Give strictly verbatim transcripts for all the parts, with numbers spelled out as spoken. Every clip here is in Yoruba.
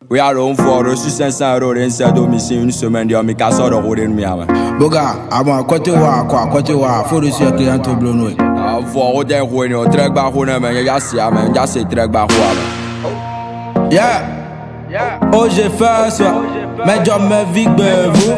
Oui, alors on faut reçu cinq cents euros d'un domicile une semaine de mi ka sort de rouler nous ya. Boga, avant côté wa quoi, côté wa, faut reçu un client tout blonoué. Ah, faut roder rouler nous très bas rouler mais ya si ya mais ya c'est très bas rouler. Yeah. Oh j'ai fait ça, mais job me vig bevu.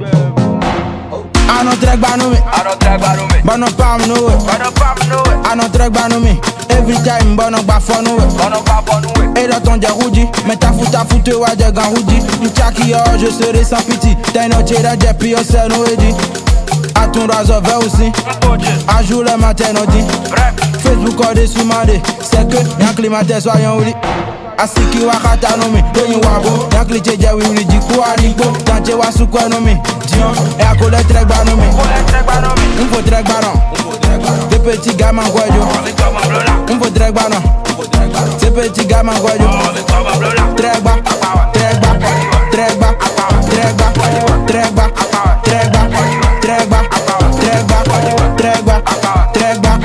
I don't track by no me. I don't track by no me. But no palm no way. But no palm no way. I don't track by no me. Every time but no back for no way. But no back for no way. Et dans ton Rougi, mais ta fout ta fout ouais j'ai gan Rougi. M'chaki yo je serai sans pitié. T'as une autre da j'ai pris au sein no edi. A ton raso ver aussi. A jour le matin no dit. Facebook a des sous-mandés. C'est que y'a climaté soyons ouli. Asiki wakata no me, donyi wabo. Y'a cliché j'ai oui oui di quoi nico. Tant j'ai wa sous quoi no me. Dion, et à coller trek ba no me. On faut trek ba non. Des petits gamins guayo. On faut trek ba non. Ces petits gamins guayo. Trek ba, trek ba, trek ba, trek ba, trek ba, trek ba, trek ba, trek ba, trek ba, trek ba.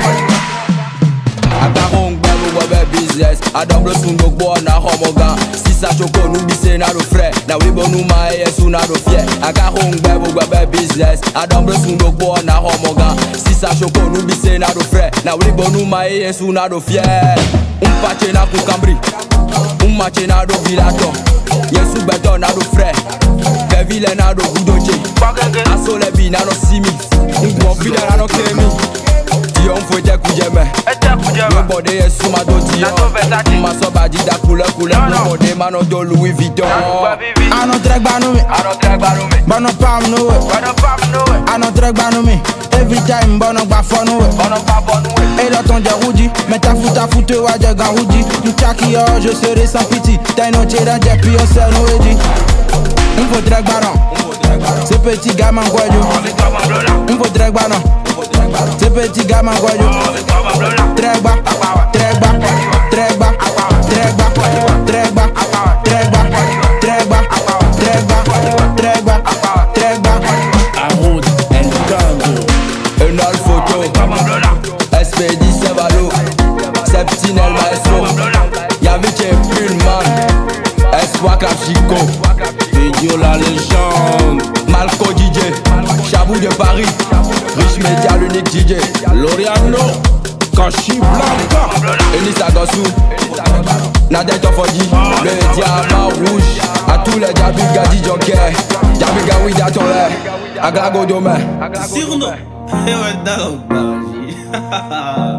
Agarong bebo webe business. Adamble sundo bo na homoga. Si sa choko nous bise na do frère. Na wibo nous ma e su na do fier. Agarong bebo webe business. Adamble sundo bo na homoga. Si sa choko nous bise na do frère. Na wibo nous ma e su na do fier. Un pache na kukambri. Un mache na do vilato. Yesu beto na do frère. Fevile na do gudoche. Asole bi na do simi. Un gwo vile na do kemi. Dion faut te kujeme. Nobody is suma do Dion. Ma so badi da couleur couleur. Nobody man do Louis Vuitton. I don't track by no me. I don't track by no me. But no palm no way. But no palm no way. I don't track by no me. Every time but no back for no way. But no back for no way. Et dans ton Rougi, mais ta fout ta fout ouais j'ai gan Rougi. M'chaki yo je serai sans pitié. T'as une autre da j'ai pris au sein no edi. On faut track by non. Ces petits gamins guayo. On faut track by non. Ces petits gamins guayo. Trek ba, trek ba, trek ba, trek ba, trek ba, trek ba, trek ba, trek ba, trek ba, trek ba. Arroud El Gango. Un al photo. S P D Sevalo. Septinel Maestro. Yavike Pullman. Espoir Chico. Video la légende. Malco D J. Chabou de Paris. Rich Media l'unique D J. Loriano. Kashi Blanca. Elisa Gossou. Nadia Tofodi. Le diamant rouge. A tous les Jabiga di Joker. Jabiga oui d'attendre. Agago demain. Sirno. Eh ouais, d'accord.